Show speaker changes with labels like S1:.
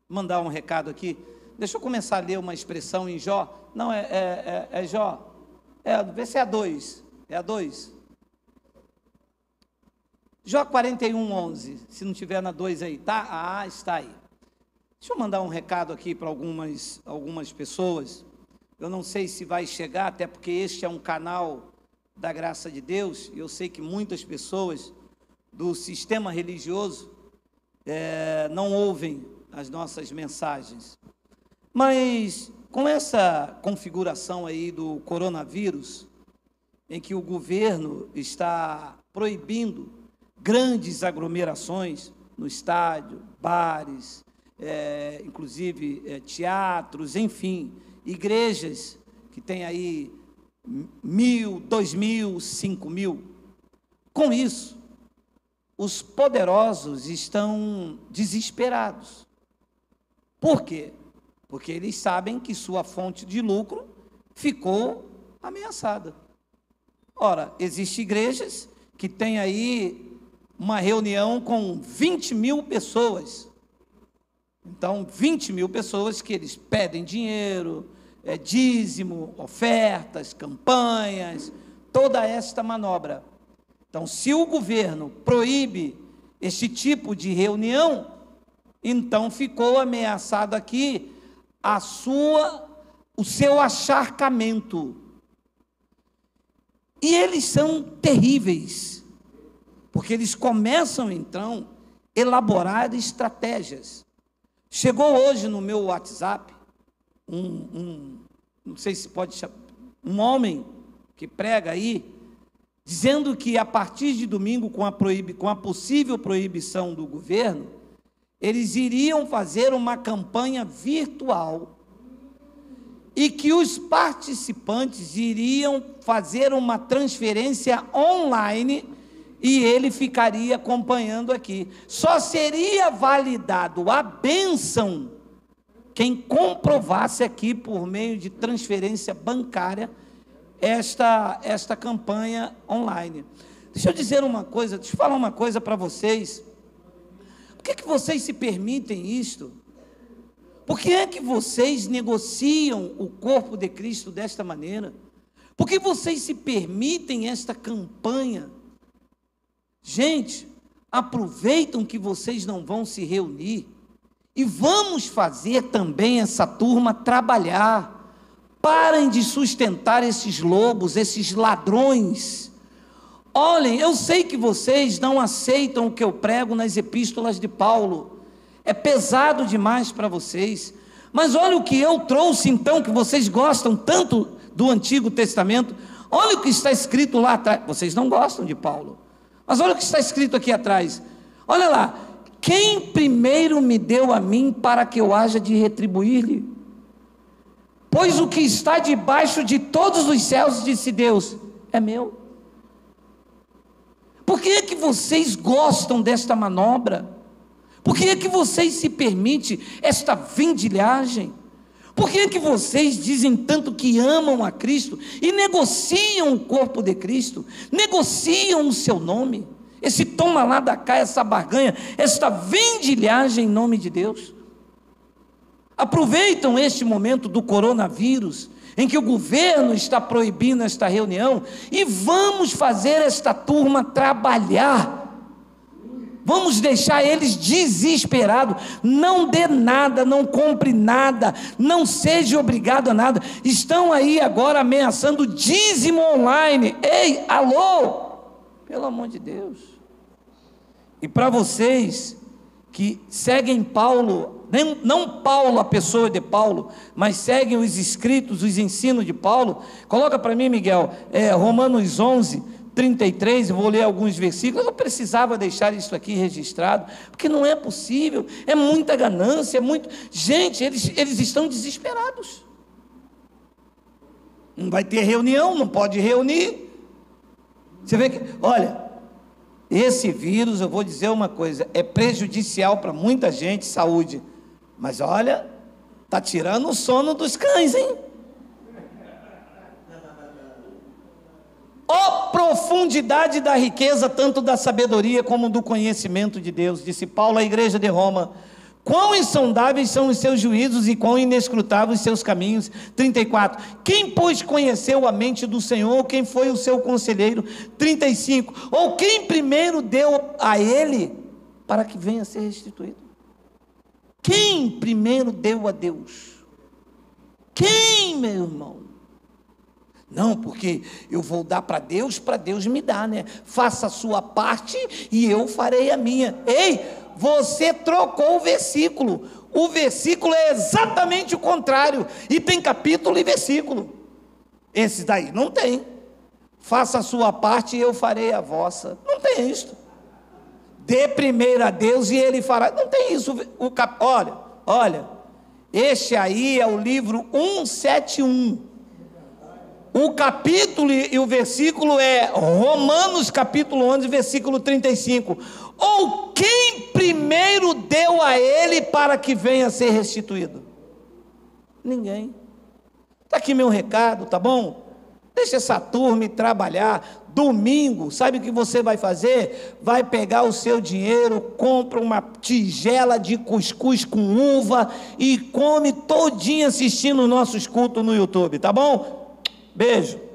S1: mandar um recado aqui. Deixa eu começar a ler uma expressão em Jó. Não, é Jó. Vê se é a 2. É a 2. Jó 41:11. Se não tiver na 2 aí, tá? Ah, está aí. Deixa eu mandar um recado aqui para algumas pessoas. Eu não sei se vai chegar, até porque este é um canal da graça de Deus. E eu sei que muitas pessoas do sistema religioso não ouvem as nossas mensagens. Mas com essa configuração aí do coronavírus, em que o governo está proibindo grandes aglomerações no estádio, bares, inclusive teatros, enfim, igrejas que tem aí 1.000, 2.000, 5.000. Com isso, os poderosos estão desesperados. Por quê? Porque eles sabem que sua fonte de lucro ficou ameaçada. Ora, existem igrejas que têm aí uma reunião com 20.000 pessoas. Então, 20.000 pessoas que eles pedem dinheiro, dízimo, ofertas, campanhas, toda esta manobra. Então, se o governo proíbe este tipo de reunião, então ficou ameaçado aqui o seu acharcamento. E eles são terríveis, porque eles começam então a elaborar estratégias. Chegou hoje no meu WhatsApp não sei se pode chamar, um homem que prega aí, dizendo que a partir de domingo, com a possível proibição do governo, eles iriam fazer uma campanha virtual e que os participantes iriam fazer uma transferência online e ele ficaria acompanhando aqui. Só seria validado a bênção quem comprovasse aqui por meio de transferência bancária esta campanha online. Deixa eu dizer uma coisa, deixa eu falar uma coisa para vocês. Por que vocês se permitem isto? Por que é que vocês negociam o corpo de Cristo desta maneira? Por que vocês se permitem esta campanha? Gente, aproveitam que vocês não vão se reunir e vamos fazer também essa turma trabalhar. Parem de sustentar esses lobos, esses ladrões. Olhem, eu sei que vocês não aceitam o que eu prego nas epístolas de Paulo. É pesado demais para vocês. Mas olha o que eu trouxe então, que vocês gostam tanto do Antigo Testamento. Olha o que está escrito lá atrás. Vocês não gostam de Paulo. Mas olha o que está escrito aqui atrás. Olha lá. Quem primeiro me deu a mim para que eu haja de retribuir-lhe? Pois o que está debaixo de todos os céus, disse Deus, é meu. Por que é que vocês gostam desta manobra? Por que é que vocês se permitem esta vendilhagem? Por que é que vocês dizem tanto que amam a Cristo e negociam o corpo de Cristo, negociam o seu nome, esse toma lá da cá, essa barganha, esta vendilhagem em nome de Deus? Aproveitam este momento do coronavírus, em que o governo está proibindo esta reunião, e vamos fazer esta turma trabalhar. Vamos deixar eles desesperados. Não dê nada, não compre nada, não seja obrigado a nada. Estão aí agora ameaçando dízimo online. Ei, alô? Pelo amor de Deus. E para vocês que seguem Paulo, não Paulo, a pessoa de Paulo, mas seguem os escritos, os ensinos de Paulo, coloca para mim, Miguel, Romanos 11, 33, eu vou ler alguns versículos. Eu precisava deixar isso aqui registrado, porque não é possível, é muita ganância, gente, eles estão desesperados. Não vai ter reunião, não pode reunir. Você vê que, olha, esse vírus, eu vou dizer uma coisa, é prejudicial para muita gente, saúde, mas olha, está tirando o sono dos cães, hein? Ó profundidade da riqueza, tanto da sabedoria como do conhecimento de Deus, disse Paulo à igreja de Roma. Quão insondáveis são os seus juízos e quão inescrutáveis os seus caminhos. 34. Quem, pois, conheceu a mente do Senhor? Quem foi o seu conselheiro? 35. Ou quem primeiro deu a ele para que venha a ser restituído? Quem primeiro deu a Deus? Quem, meu irmão? Não, porque eu vou dar para Deus me dar, né? Faça a sua parte e eu farei a minha. Ei! Você trocou o versículo. O versículo é exatamente o contrário. E tem capítulo e versículo. Esse daí não tem. Faça a sua parte e eu farei a vossa. Não tem isso. Dê primeiro a Deus e Ele fará. Não tem isso. Olha. Este aí é o livro 171. O capítulo e o versículo é Romanos capítulo 11, versículo 35. Ou quem primeiro deu a ele para que venha a ser restituído? Ninguém. Está aqui meu recado, tá bom? Deixa essa turma ir trabalhar. Domingo, sabe o que você vai fazer? Vai pegar o seu dinheiro, compra uma tigela de cuscuz com uva e come todinho assistindo os nossos cultos no YouTube, tá bom? Beijo.